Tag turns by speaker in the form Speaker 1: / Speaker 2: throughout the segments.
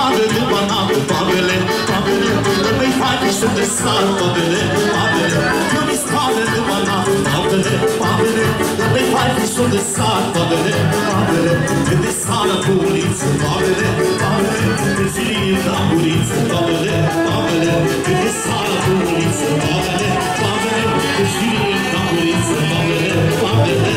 Speaker 1: spadă de banană, babele, babele, îmi fac și de sar, babele, babele, îmi spadă de banană, babele, babele, îmi fac și de sar, babele, babele, de sară cu uliță, babele, babele, de filie la uliță, babele, babele, de sară cu uliță, babele, babele, de filie la uliță, babele, babele.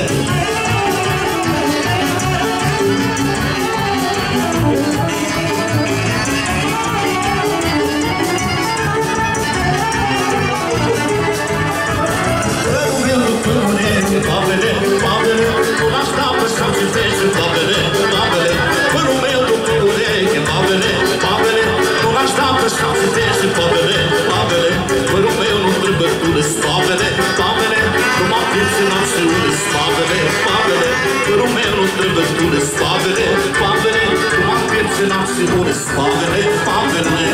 Speaker 1: Babele, babele, nu așteaptă să-mi citește, babele, babele, părul meu după ureche, babele, babele, nu așteaptă să-mi citește, babele, babele, părul meu nu trebuie tules, babele, babele, nu mă pierd în acțiune, babele, babele, părul meu nu trebuie tules, babele, babele, nu mă pierd în acțiune, babele, babele.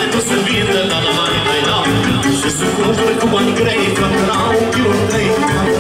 Speaker 1: Și să cumpăr cu bani grei, că n-au chiul tăi.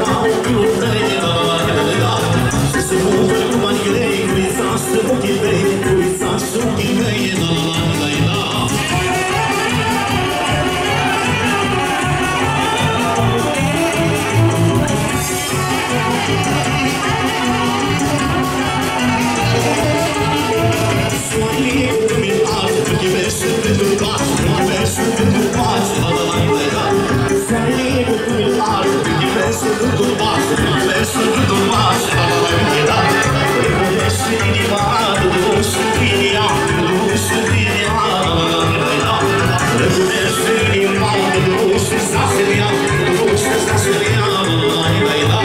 Speaker 1: sunt turbați, sunt turbați, da. Și inima, și inima, și inima, da. Și inima, și zaseria, și zaseria, da.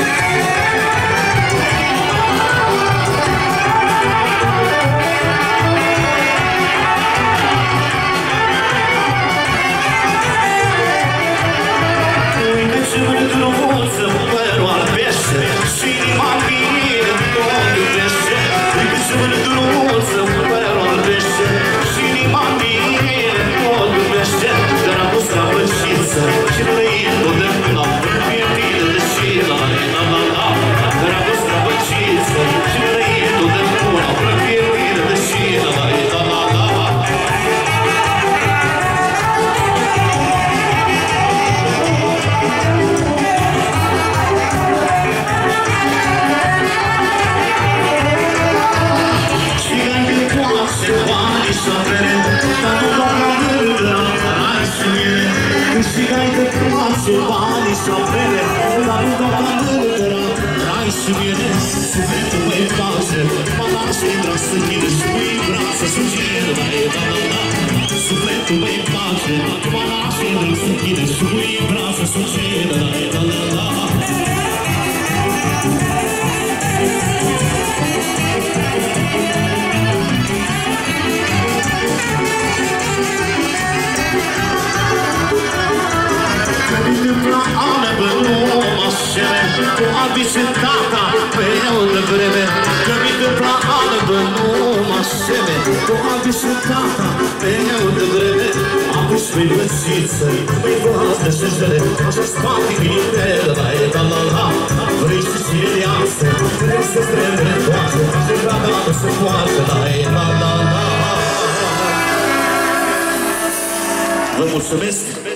Speaker 1: Banii și-apele, dar nu doar la mândra. Rai și mine, sufletul mă-i pace, mă lasă intra să chine și mă-i brață să gină, da. Sufletul mă-i pace, mă lasă intra să chine și mă-i brață să gină, da. Cu abicentata pe unde vreme că mi întâmpla albă nu mă șeme cu abicentata pe unde vreme am pus pe lăsiță pe voastră și jele așa spate ghitere la vrei și viață vrei să strângă toate și gata să poată la. Vă mulțumesc.